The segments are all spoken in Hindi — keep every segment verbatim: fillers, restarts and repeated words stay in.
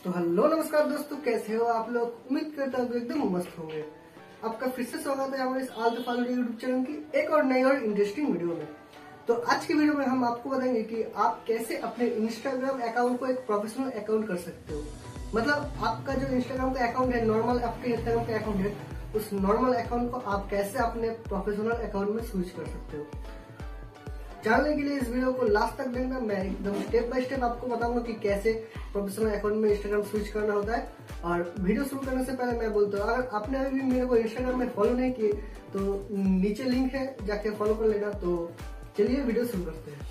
तो हेलो नमस्कार दोस्तों, कैसे हो आप लोग। उम्मीद करता हूँ एकदम मस्त होंगे। आपका फिर से स्वागत है हमारे इस आलतू फालतू यूट्यूब चैनल की एक और नई और इंटरेस्टिंग वीडियो में। तो आज की वीडियो में हम आपको बताएंगे कि आप कैसे अपने इंस्टाग्राम अकाउंट को एक प्रोफेशनल अकाउंट कर सकते हो। मतलब आपका जो इंस्टाग्राम का अकाउंट है, नॉर्मल आपके इंस्टाग्राम का अकाउंट है, उस नॉर्मल अकाउंट को आप कैसे अपने प्रोफेशनल अकाउंट में स्विच कर सकते हो। जानने के लिए इस वीडियो को लास्ट तक देखना। मैं एकदम स्टेप बाय स्टेप आपको बताऊंगा कि कैसे प्रोफेशनल अकाउंट में इंस्टाग्राम स्विच करना होता है। और वीडियो शुरू करने से पहले मैं बोलता हूँ, अगर आपने अभी भी मेरे को इंस्टाग्राम में फॉलो नहीं किए तो नीचे लिंक है, जाके फॉलो कर लेना। तो चलिए वीडियो शुरू करते हैं।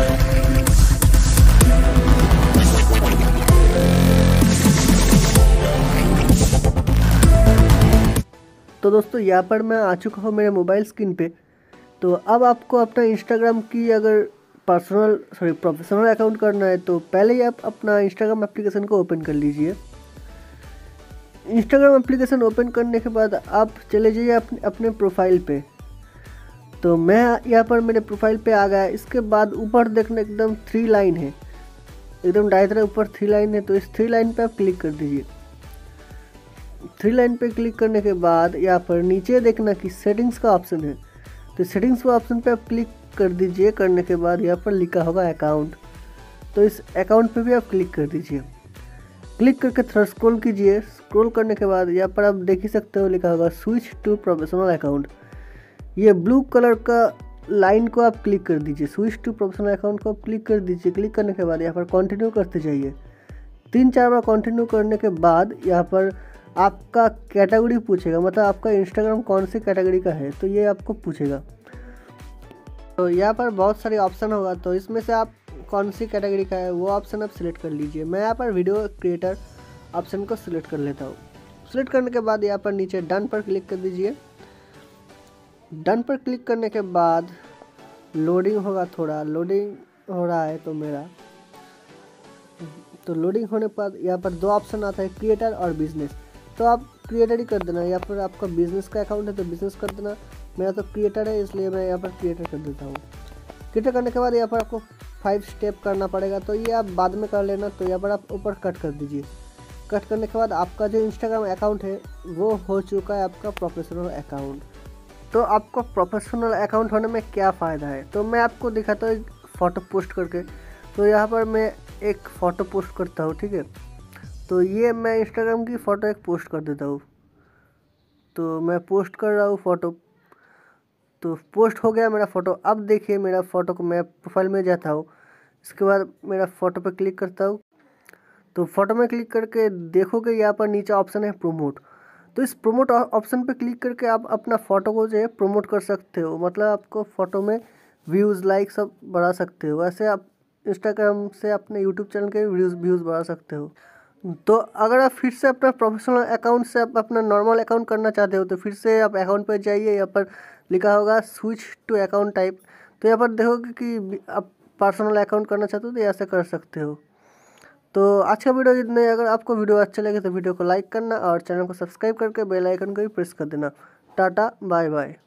तो दोस्तों, यहाँ पर मैं आ चुका हूँ मेरे मोबाइल स्क्रीन पे। तो अब आपको अपना इंस्टाग्राम की अगर पर्सनल सॉरी प्रोफेशनल अकाउंट करना है तो पहले ही आप अपना इंस्टाग्राम एप्लीकेशन को ओपन कर लीजिए। इंस्टाग्राम एप्लीकेशन ओपन करने के बाद आप चले जाइए अपने अपने प्रोफाइल पे। तो मैं यहाँ पर मेरे प्रोफाइल पे आ गया। इसके बाद ऊपर देखना एकदम थ्री लाइन है, एकदम दाईं तरफ ऊपर थ्री लाइन है। तो इस थ्री लाइन पे आप क्लिक कर दीजिए। थ्री लाइन पे क्लिक करने के बाद यहाँ पर नीचे देखना कि सेटिंग्स का ऑप्शन है। तो सेटिंग्स के ऑप्शन पे आप क्लिक कर दीजिए। करने के बाद यहाँ पर लिखा होगा अकाउंट, तो इस अकाउंट पे भी आप क्लिक कर दीजिए। क्लिक करके थोड़ा स्क्रॉल कीजिए। स्क्रॉल करने के बाद यहाँ पर आप देख ही सकते हो लिखा होगा स्विच टू प्रोफेशनल अकाउंट। ये ब्लू कलर का लाइन को आप क्लिक कर दीजिए। स्विच टू प्रोफेशनल अकाउंट को आप क्लिक कर दीजिए। क्लिक करने के बाद यहाँ पर कंटिन्यू करते जाइए। तीन चार बार कंटिन्यू करने के बाद यहाँ पर आपका कैटेगरी पूछेगा, मतलब आपका इंस्टाग्राम कौन सी कैटेगरी का है, तो ये आपको पूछेगा। तो यहाँ पर बहुत सारे ऑप्शन होगा, तो इसमें से आप कौन सी कैटेगरी का है वो ऑप्शन आप सिलेक्ट कर लीजिए। मैं यहाँ पर वीडियो क्रिएटर ऑप्शन को सिलेक्ट कर लेता हूँ। सिलेक्ट करने के बाद यहाँ पर नीचे डन पर क्लिक कर दीजिए। डन पर क्लिक करने के बाद लोडिंग होगा, थोड़ा लोडिंग हो रहा है तो मेरा तो लोडिंग होने पर यहाँ पर दो ऑप्शन आता है, क्रिएटर और बिजनेस। तो आप क्रिएटर ही कर देना, या फिर आपका बिजनेस का अकाउंट है तो बिजनेस कर देना। मेरा तो क्रिएटर है इसलिए मैं यहाँ पर क्रिएटर कर देता हूँ। क्रिएटर करने के बाद यहाँ पर आपको फाइव स्टेप करना पड़ेगा, तो ये आप बाद में कर लेना। तो यहाँ पर आप ऊपर कट कर दीजिए। कट करने के बाद आपका जो इंस्टाग्राम अकाउंट है वो हो चुका है आपका प्रोफेशनल अकाउंट। तो आपको प्रोफेशनल अकाउंट होने में क्या फ़ायदा है, तो मैं आपको दिखाता हूँ फ़ोटो पोस्ट करके। तो यहाँ पर मैं एक फ़ोटो पोस्ट करता हूँ, ठीक है। तो ये मैं इंस्टाग्राम की फ़ोटो एक पोस्ट कर देता हूँ। तो मैं पोस्ट कर रहा हूँ फ़ोटो, तो पोस्ट हो गया मेरा फ़ोटो। अब देखिए मेरा फ़ोटो को मैं प्रोफाइल में जाता हूँ। इसके बाद मेरा फ़ोटो पे क्लिक करता हूँ। तो फ़ोटो में क्लिक करके देखोगे यहाँ पर नीचे ऑप्शन है प्रोमोट। तो इस प्रोमोट ऑप्शन पे क्लिक करके आप अपना फ़ोटो को जो है प्रोमोट कर सकते हो। मतलब आपको फ़ोटो में व्यूज़ लाइक सब बढ़ा सकते हो। वैसे आप इंस्टाग्राम से अपने यूट्यूब चैनल के व्यूज़ व्यूज़ बढ़ा सकते हो। तो अगर आप फिर से अपना प्रोफेशनल अकाउंट से आप अपना नॉर्मल अकाउंट करना चाहते हो तो फिर से आप अकाउंट पर जाइए। यहाँ पर लिखा होगा स्विच टू अकाउंट टाइप। तो यहाँ पर देखोगे कि आप पर्सनल अकाउंट करना चाहते हो तो ऐसे कर सकते हो। तो आज का वीडियो जितने, अगर आपको वीडियो अच्छा लगे तो वीडियो को लाइक करना और चैनल को सब्सक्राइब करके बेल आइकन को भी प्रेस कर देना। Tata bye bye.